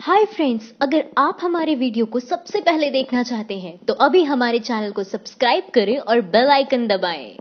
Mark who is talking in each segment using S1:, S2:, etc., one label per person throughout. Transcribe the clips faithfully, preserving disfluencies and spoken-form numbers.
S1: Hi friends, अगर आप हमारे वीडियो को सबसे पहले देखना चाहते हैं तो अभी हमारे चैनल को सब्सक्राइब करें और बेल आइकन दबाएं।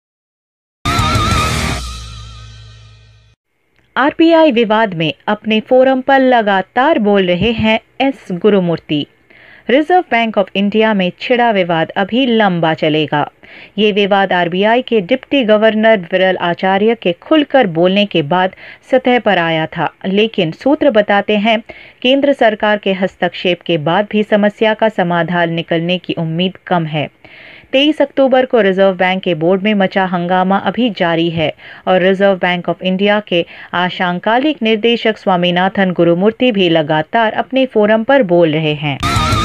S2: आरबीआई विवाद में अपने फोरम पर लगातार बोल रहे हैं S Gurumurthy. Reserve Bank of India में छिड़ा विवाद अभी लंबा चलेगा। ये विवाद आरबीआई के डिप्टी गवर्नर विरल आचार्य के खुलकर बोलने के बाद सतह पर आया था, लेकिन सूत्र बताते हैं केंद्र सरकार के हस्तक्षेप के बाद भी समस्या का समाधान निकलने की उम्मीद कम है। तेईस अक्टूबर को रिजर्व बैंक के बोर्ड में मचा हंगामा अभी जारी है और रिजर्व बैंक ऑफ इंडिया के आशंकालिक निर्देशक स्वामीनाथन गुरुमूर्ति भी लगातार अपने फोरम पर बोल रहे हैं।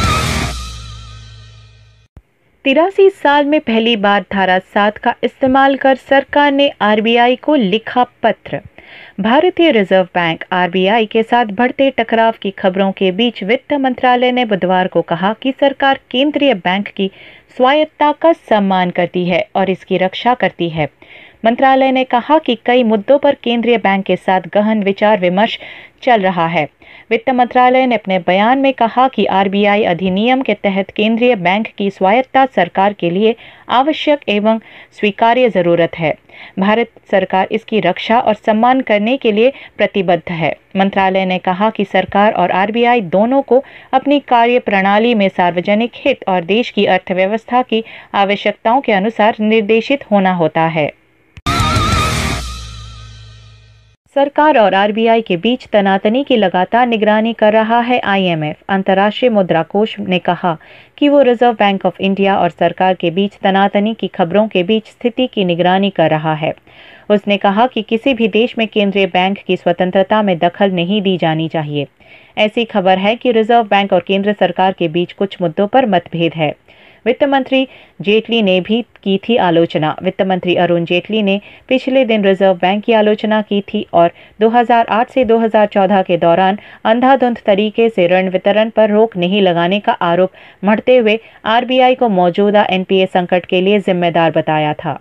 S2: तिरासी साल में पहली बार धारा सात का इस्तेमाल कर सरकार ने आरबीआई को लिखा पत्र। भारतीय रिजर्व बैंक आरबीआई के साथ बढ़ते टकराव की खबरों के बीच वित्त मंत्रालय ने बुधवार को कहा कि सरकार केंद्रीय बैंक की स्वायत्तता का सम्मान करती है और इसकी रक्षा करती है। मंत्रालय ने कहा कि कई मुद्दों पर केंद्रीय बैंक के साथ गहन विचार विमर्श चल रहा है। वित्त मंत्रालय ने अपने बयान में कहा कि आरबीआई अधिनियम के तहत केंद्रीय बैंक की स्वायत्तता सरकार के लिए आवश्यक एवं स्वीकार्य जरूरत है। भारत सरकार इसकी रक्षा और सम्मान करने के लिए प्रतिबद्ध है। मंत्रालय ने कहा कि सरकार और आरबीआई दोनों को अपनी कार्य प्रणाली में सार्वजनिक हित और देश की अर्थव्यवस्था की आवश्यकताओं के अनुसार निर्देशित होना होता है। सरकार और आरबीआई के बीच तनातनी की लगातार निगरानी कर रहा है आईएमएफ। अंतर्राष्ट्रीय मुद्रा कोष ने कहा कि वो रिजर्व बैंक ऑफ इंडिया और सरकार के बीच तनातनी की खबरों के बीच स्थिति की निगरानी कर रहा है। उसने कहा कि किसी भी देश में केंद्रीय बैंक की स्वतंत्रता में दखल नहीं दी जानी चाहिए। ऐसी खबर है कि रिजर्व बैंक और केंद्र सरकार के बीच कुछ मुद्दों पर मतभेद है। वित्त मंत्री जेटली ने भी की थी आलोचना। वित्त मंत्री अरुण जेटली ने पिछले दिन रिजर्व बैंक की आलोचना की थी और दो हज़ार आठ से दो हज़ार चौदह के दौरान अंधाधुंध तरीके से ऋण वितरण पर रोक नहीं लगाने का आरोप मढ़ते हुए आरबीआई को मौजूदा एनपीए संकट के लिए जिम्मेदार बताया था।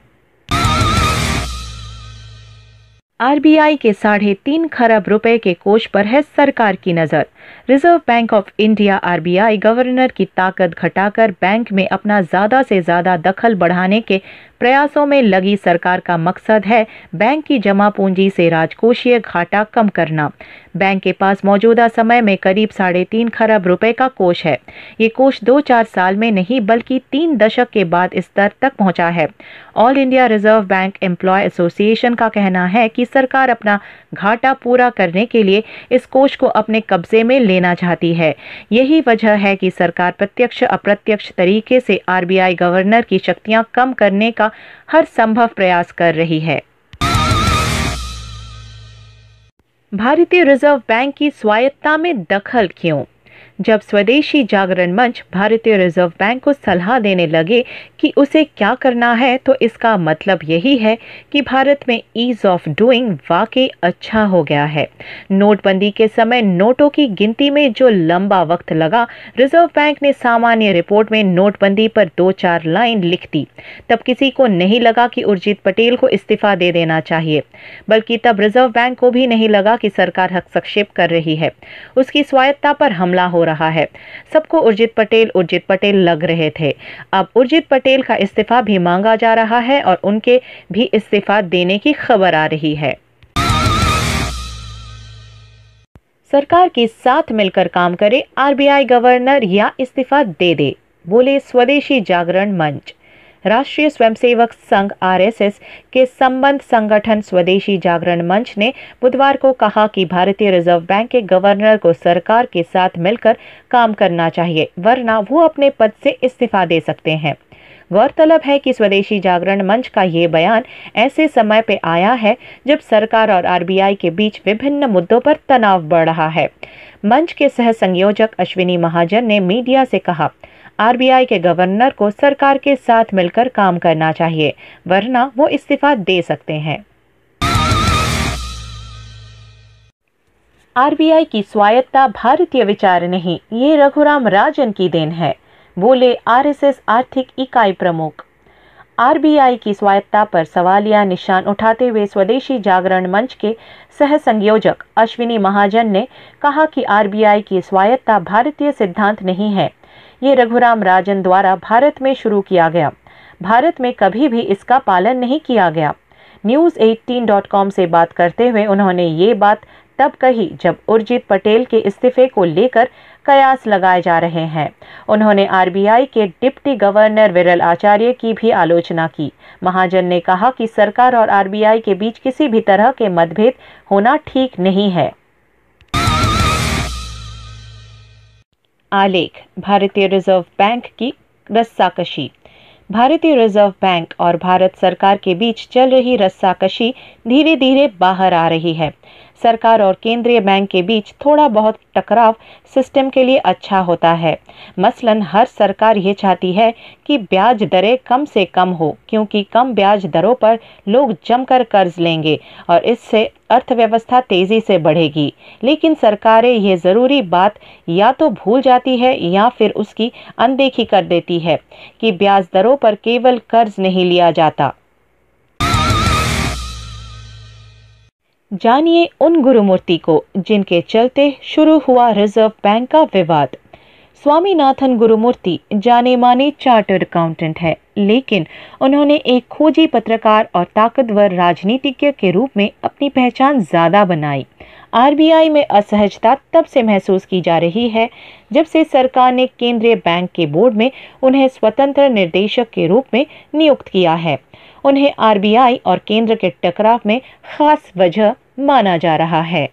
S2: आरबीआई के साढ़े तीन खरब रुपए के कोष पर है सरकार की नजर। Reserve Bank of India RBI governor की ताकत घटाकर बैंक में अपना ज्यादा से ज्यादा दखल बढ़ाने के प्रयासों में लगी सरकार का मकसद है बैंक की जमा पूंजी से राजकोषीय घाटा कम करना। बैंक के पास मौजूदा समय में करीब साढ़े तीन खरब रुपए का कोष है। ये कोष दो चार साल में नहीं बल्कि तीन दशक के बाद इस स्तर तक पहुंचा है। All India Reserve Bank employee association का कहना है कि सरकार अपना घाटा पूरा करने के लिए इस कोष को अपने कब्जे में लेना चाहती है। यही वजह है कि सरकार प्रत्यक्ष अप्रत्यक्ष तरीके से आरबीआई गवर्नर की शक्तियां कम करने का हर संभव प्रयास कर रही है। भारतीय रिजर्व बैंक की स्वायत्तता में दखल क्यों? जब स्वदेशी जागरण मंच भारतीय रिजर्व बैंक को सलाह देने लगे कि उसे क्या करना है, तो इसका मतलब यही है कि भारत में ईज ऑफ डूइंग वाकई अच्छा हो गया है। नोटबंदी के समय नोटों की गिनती में जो लंबा वक्त लगा, रिजर्व बैंक ने सामान्य रिपोर्ट में नोटबंदी पर दो चार लाइन लिख दी। तब किसी को नहीं लगा कि उर्जित पटेल को इस्तीफा दे देना चाहिए, बल्कि तब रिजर्व बैंक को भी नहीं लगा कि सरकार हस्तक्षेप कर रही है, उसकी स्वायत्तता पर हमला हो रहा है। सबको उर्जित पटेल उर्जित पटेल लग रहे थे। अब उर्जित पटेल का इस्तीफा भी मांगा जा रहा है और उनके भी इस्तीफा देने की खबर आ रही है। सरकार के साथ मिलकर काम करे आरबीआई गवर्नर या इस्तीफा दे दे, बोले स्वदेशी जागरण मंच। राष्ट्रीय स्वयंसेवक संघ आरएसएस के संबंध संगठन स्वदेशी जागरण मंच ने बुधवार को कहा कि भारतीय रिजर्व बैंक के गवर्नर को सरकार के साथ मिलकर काम करना चाहिए, वरना वो अपने पद से इस्तीफा दे सकते हैं। गौरतलब है कि स्वदेशी जागरण मंच का ये बयान ऐसे समय पे आया है जब सरकार और आरबीआई के बीच विभिन्न मुद्दों पर तनाव बढ़ रहा है। मंच के सह संयोजक अश्विनी महाजन ने मीडिया से कहा, आरबीआई के गवर्नर को सरकार के साथ मिलकर काम करना चाहिए, वरना वो इस्तीफा दे सकते हैं। आरबीआई की स्वायत्तता भारतीय विचार नहीं, ये रघुराम राजन की देन है, बोले आरएसएस आर्थिक इकाई प्रमुख। आरबीआई की स्वायत्तता पर सवालिया निशान उठाते हुए स्वदेशी जागरण मंच के सह संयोजक अश्विनी महाजन ने कहा कि आरबीआई की स्वायत्तता भारतीय सिद्धांत नहीं है। ये रघुराम राजन द्वारा भारत में शुरू किया गया। भारत में कभी भी इसका पालन नहीं किया गया। न्यूज़ अठारह डॉट कॉम से बात करते हुए उन्होंने ये बात तब कही जब उर्जित पटेल के इस्तीफे को लेकर कयास लगाए जा रहे हैं। उन्होंने आरबीआई के डिप्टी गवर्नर विरल आचार्य की भी आलोचना की। महाजन ने कहा कि सरकार और आरबीआई के बीच किसी भी तरह के मतभेद होना ठीक नहीं है। आलेख भारतीय रिजर्व बैंक की रस्साकशी। भारतीय रिजर्व बैंक और भारत सरकार के बीच चल रही रस्साकशी धीरे धीरे बाहर आ रही है। सरकार और केंद्रीय बैंक के बीच थोड़ा बहुत टकराव सिस्टम के लिए अच्छा होता है। मसलन हर सरकार ये चाहती है कि ब्याज दरें कम से कम हो, क्योंकि कम ब्याज दरों पर लोग जमकर कर्ज लेंगे और इससे अर्थव्यवस्था तेजी से बढ़ेगी। लेकिन सरकारें ये ज़रूरी बात या तो भूल जाती है या फिर उसकी अनदेखी कर देती है कि ब्याज दरों पर केवल कर्ज नहीं लिया जाता। जानिए उन गुरुमूर्ति को जिनके चलते शुरू हुआ रिजर्व बैंक का विवाद। स्वामीनाथन गुरुमूर्ति जाने माने चार्टर्ड अकाउंटेंट है, लेकिन उन्होंने एक खोजी पत्रकार और ताकतवर राजनीतिज्ञ के रूप में अपनी पहचान ज्यादा बनाई। आरबीआई में असहजता तब से महसूस की जा रही है जब से सरकार ने केंद्रीय बैंक के बोर्ड में उन्हें स्वतंत्र निर्देशक के रूप में नियुक्त किया है। उन्हें आरबीआई और केंद्र के टकराव में खास वजह माना जा रहा है।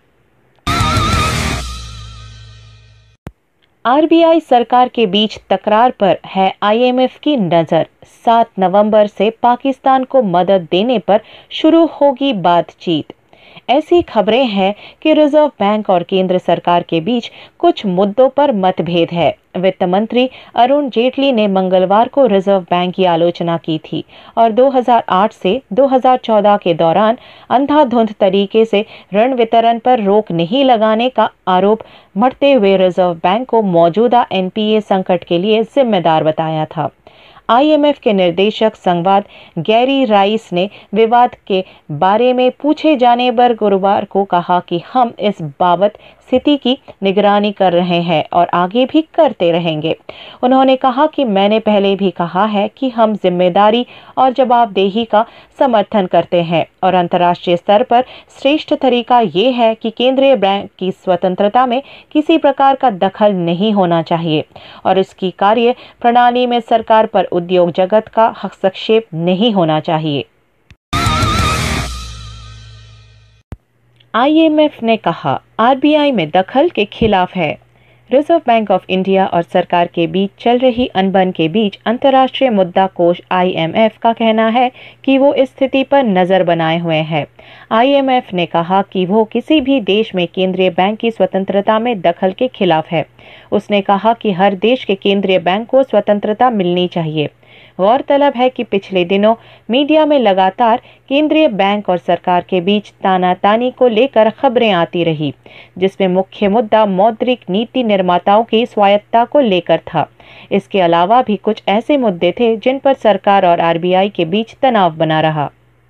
S2: आरबीआई सरकार के बीच तकरार पर है आईएमएफ की नजर। सात नवंबर से पाकिस्तान को मदद देने पर शुरू होगी बातचीत। ऐसी खबरें हैं कि रिजर्व बैंक और केंद्र सरकार के बीच कुछ मुद्दों पर मतभेद है। वित्त मंत्री अरुण जेटली ने मंगलवार को रिजर्व बैंक की आलोचना की थी और दो हज़ार आठ से दो हज़ार चौदह के दौरान अंधाधुंध तरीके से ऋण वितरण पर रोक नहीं लगाने का आरोप मढ़ते हुए रिजर्व बैंक को मौजूदा एनपीए संकट के लिए जिम्मेदार बताया था। आईएमएफ के निर्देशक संवाद गैरी राइस ने विवाद के बारे में पूछे जाने पर गुरुवार को कहा कि हम इस बाबत स्थिति की निगरानी कर रहे हैं और आगे भी करते रहेंगे। उन्होंने कहा कि मैंने पहले भी कहा है कि हम जिम्मेदारी और जवाबदेही का समर्थन करते हैं और अंतर्राष्ट्रीय स्तर पर श्रेष्ठ तरीका ये है कि केंद्रीय बैंक की स्वतंत्रता में किसी प्रकार का दखल नहीं होना चाहिए और उसकी कार्य प्रणाली में सरकार पर उद्योग जगत का हस्तक्षेप नहीं होना चाहिए। आईएमएफ ने कहा आरबीआई में दखल के खिलाफ है। रिजर्व बैंक ऑफ इंडिया और सरकार के बीच चल रही अनबन के बीच अंतर्राष्ट्रीय मुद्रा कोष आईएमएफ का कहना है कि वो इस स्थिति पर नजर बनाए हुए है। आईएमएफ ने कहा कि वो किसी भी देश में केंद्रीय बैंक की स्वतंत्रता में दखल के खिलाफ है। उसने कहा कि हर देश के केंद्रीय बैंक को स्वतंत्रता मिलनी चाहिए। गौरतलब है कि पिछले दिनों मीडिया में लगातार केंद्रीय बैंक और सरकार के बीच तानातानी को लेकर खबरें आती रही, जिसमें मुख्य मुद्दा मौद्रिक नीति निर्माताओं की स्वायत्तता को लेकर था। इसके अलावा भी कुछ ऐसे मुद्दे थे जिन पर सरकार और आरबीआई के बीच तनाव बना रहा।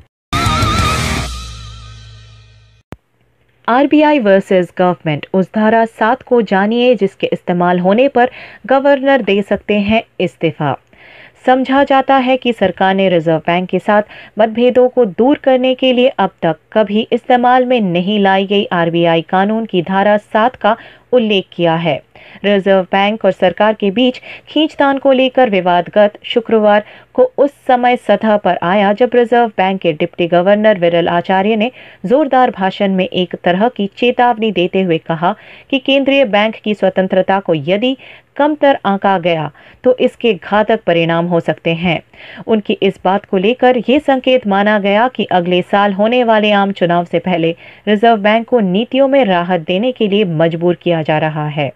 S2: आरबीआई वर्सेस गवर्नमेंट, उस धारा सात को जानिए जिसके इस्तेमाल होने पर गवर्नर दे सकते हैं इस्तीफा। समझा जाता है कि सरकार ने रिजर्व बैंक के साथ मतभेदों को दूर करने के लिए अब तक कभी इस्तेमाल में नहीं लाई गई आरबीआई कानून की धारा सात का उल्लेख किया है। रिजर्व बैंक और सरकार के बीच खींचतान को लेकर विवादगत शुक्रवार को उस समय सतह पर आया जब रिजर्व बैंक के डिप्टी गवर्नर विरल आचार्य ने जोरदार भाषण में एक तरह की चेतावनी देते हुए कहा कि केंद्रीय बैंक की स्वतंत्रता को यदि कमतर आंका गया तो इसके घातक परिणाम हो सकते हैं। उनकी इस बात को लेकर यह संकेत माना गया कि अगले साल होने वाले आम चुनाव से पहले रिजर्व बैंक को नीतियों में राहत देने के लिए मजबूर किया जा रहा है।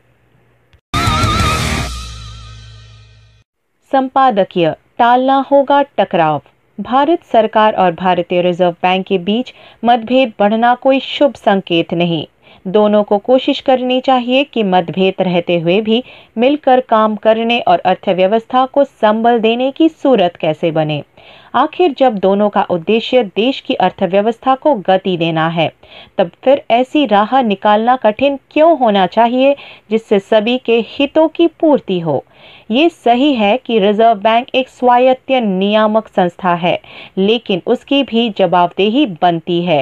S2: संपादकीय, टालना होगा टकराव। भारत सरकार और भारतीय रिजर्व बैंक के बीच मतभेद बढ़ना कोई शुभ संकेत नहीं। दोनों को कोशिश करनी चाहिए कि मतभेद रहते हुए भी मिलकर काम करने और अर्थव्यवस्था को संबल देने की सूरत कैसे बने। आखिर जब दोनों का उद्देश्य देश की अर्थव्यवस्था को गति देना है, तब फिर ऐसी राह निकालना कठिन क्यों होना चाहिए जिससे सभी के हितों की पूर्ति हो। ये सही है कि रिजर्व बैंक एक स्वायत्त नियामक संस्था है, लेकिन उसकी भी जवाबदेही बनती है।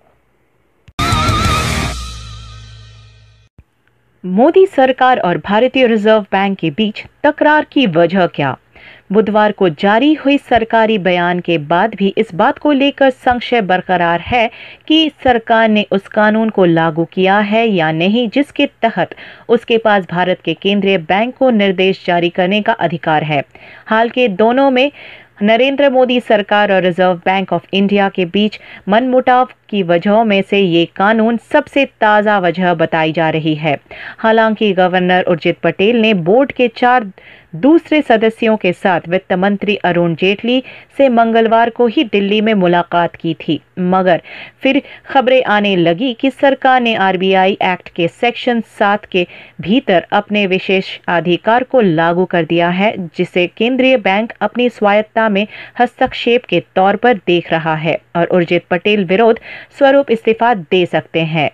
S2: मोदी सरकार और भारतीय रिजर्व बैंक के बीच तकरार की वजह क्या? बुधवार को जारी हुई सरकारी बयान के बाद भी इस बात को लेकर संशय बरकरार है कि सरकार ने उस कानून को लागू किया है या नहीं जिसके तहत उसके पास भारत के केंद्रीय बैंक को निर्देश जारी करने का अधिकार है। हाल के दोनों में नरेंद्र मोदी सरकार और रिजर्व बैंक ऑफ इंडिया के बीच मनमुटाव की वजहों में से ये कानून सबसे ताज़ा वजह बताई जा रही है। हालांकि गवर्नर उर्जित पटेल ने बोर्ड के चार दूसरे सदस्यों के साथ वित्त मंत्री अरुण जेटली से मंगलवार को ही दिल्ली में मुलाकात की थी, मगर फिर खबरें आने लगी कि सरकार ने आरबीआई एक्ट के सेक्शन सात के भीतर अपने विशेष अधिकार को लागू कर दिया है, जिसे केंद्रीय बैंक अपनी स्वायत्तता में हस्तक्षेप के तौर पर देख रहा है और उर्जित पटेल विरोध स्वरूप इस्तीफा दे सकते हैं।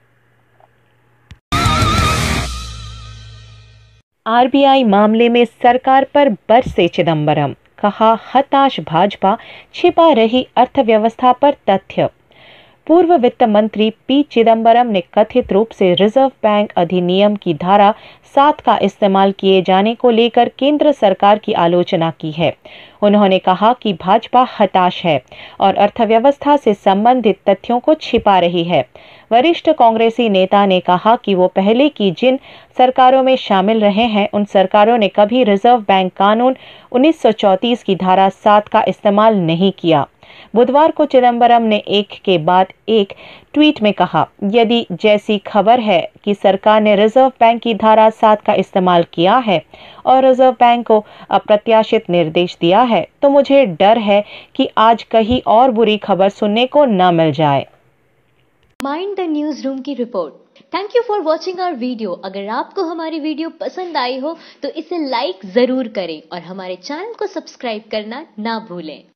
S2: आरबीआई मामले में सरकार पर बरसे चिदंबरम, कहा हताश भाजपा, छिपा रही अर्थव्यवस्था पर तथ्य। पूर्व वित्त मंत्री पी चिदंबरम ने कथित रूप से रिजर्व बैंक अधिनियम की धारा सात का इस्तेमाल किए जाने को लेकर केंद्र सरकार की आलोचना की है। उन्होंने कहा कि भाजपा हताश है और अर्थव्यवस्था से संबंधित तथ्यों को छिपा रही है। वरिष्ठ कांग्रेसी नेता ने कहा कि वो पहले की जिन सरकारों में शामिल रहे हैं, उन सरकारों ने कभी रिजर्व बैंक कानून उन्नीस सौ चौंतीस की धारा सात का इस्तेमाल नहीं किया। बुधवार को चिदंबरम ने एक के बाद एक ट्वीट में कहा, यदि जैसी खबर है कि सरकार ने रिजर्व बैंक की धारा सात का इस्तेमाल किया है और रिजर्व बैंक को अप्रत्याशित निर्देश दिया है, तो मुझे डर है कि आज कहीं और बुरी खबर सुनने को न मिल जाए।
S1: माइंड द न्यूज रूम की रिपोर्ट। Thank you for watching our video. अगर आपको हमारी वीडियो पसंद आई हो तो इसे लाइक जरूर करें और हमारे चैनल को सब्सक्राइब करना ना भूलें।